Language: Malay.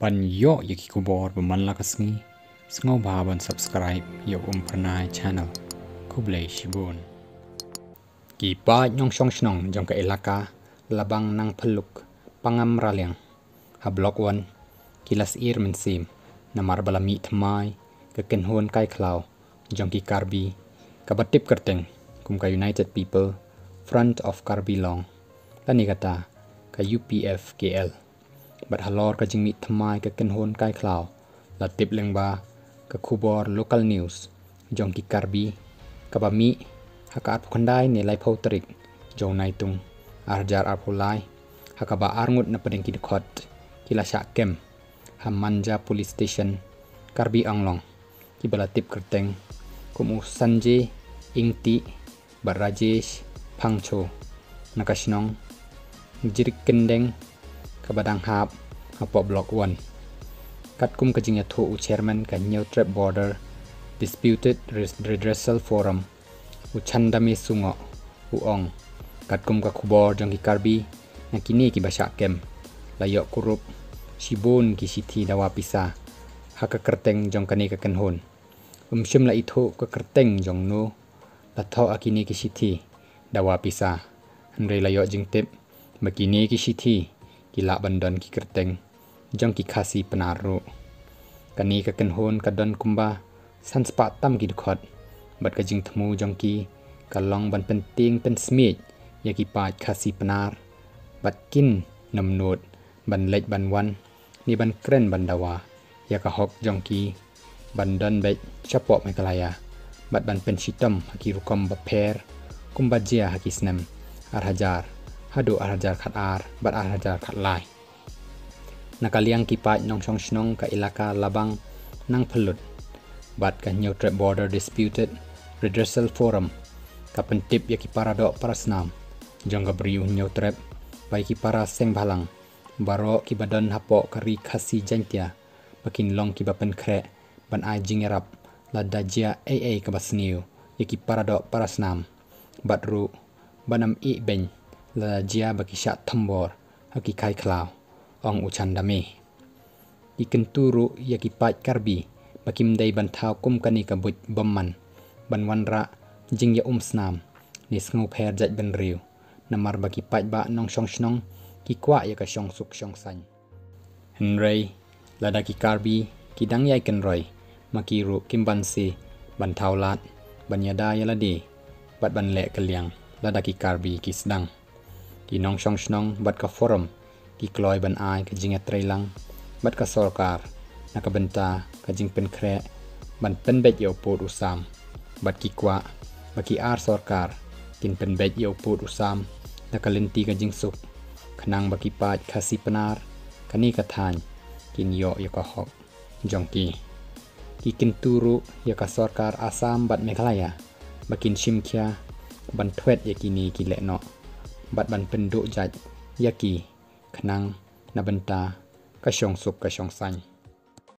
ban yo yaki kubor baman lakasngi sngo baban subscribe yo pranai channel kublai shibun ki pa nyong shong shnong jong ka elaka labang nang phaluk pangam raliang ha block-1 kilas ir min sim namar balami thmai ka kenhon kaikhlaw jong ki Karbi ka batip kerteng kum ka United People Front of Karbi long tani kata ka UPF KL bat halor ka jingmi thmai ka kenhon kaikhlaw la tip lengba ka khubor local news jong ki Karbi ka bami hakat khandai ne lai photrik jong nai tung arjar arpulai hakaba arngut na pedeng ki khot kila sha kem hamanja police station Karbi anglong ki bala tip kerteng kumu sanje ingti barajesh phangcho nakashnong jirik kendeng kabadang hap hapo block-1 kat kum kajing atho u chairman ka neutral border disputed redressal forum u chandame sungo u ong kat kum ka khubor jong ki Karbi nakini ki basha kem layok kurup shibun ki sithi dawa pisa haka kerteng jong kani ka kenhon shim la itho ka kerteng jong no la tho akini ki sithi dawa pisa andre layok jingtip makini ki sithi kila bandon ki kerteng jong ki Khasi pnar kani ka kenhon ka don kumba san spa tam ki khot bat ka jing thmu jong ki ka long ban penting pen smit ya ki pa Khasi pnar bat kin namnot ban lech ban wan ni ban kren ban dawa ya ka hok jong ki bandon be chapo me kalaya bat ban pen shitam ki rukom bapher kumba jia hakisnem arhajar hadu arhajar khatar bat arhajar khatlai nakaliang kipat nong shong shnong ka ilaka labang nang phalut bat ka neutral border disputed redressal forum ka pentip ya ki paradok parasnam jong ka briu neutral bai ki para seng balang baroh ki badan hapo ka Ri Khasi Jaintia bakin long ki bapen khre ban ai jingerap la dajia aa ka basniu ya ki paradok parasnam bat ru banam I ben la jia baki sha thombor haki kaikhlaw ong uchandame ikenturu yaki pat Karbi bakim dai banthau kum kani ka buj bomman banwanra jingjia snam ni sngu pher jaj ben riu namar baki paidbah nong shong shnong ki kwa ya ka shong suk shong san henrei lada ki Karbi ki dang yai ken roi makiru kimbansi banthau lat banyada yaladi bat ban le kaliang lada ki Karbi ki sedang ki nong shong shnong bat ka forum ki kloi ban ai ka jinga trailang bat ka sarkar nakabenta ka jing pen khre ban pen bet yo pot usam bat ki kwa baki ar sarkar kin pen bet yo pot usam nakalenti ka jing suk khnang baki pat Khasi pnar kani ka than kin yo ka hok jongki ki kin turu ya ka sarkar asam bat meghalaya bakin shimkhya ban thwet yakini ki lekno bat ban penduk jaj yaki khnang nabenta ka shong suk ka shong san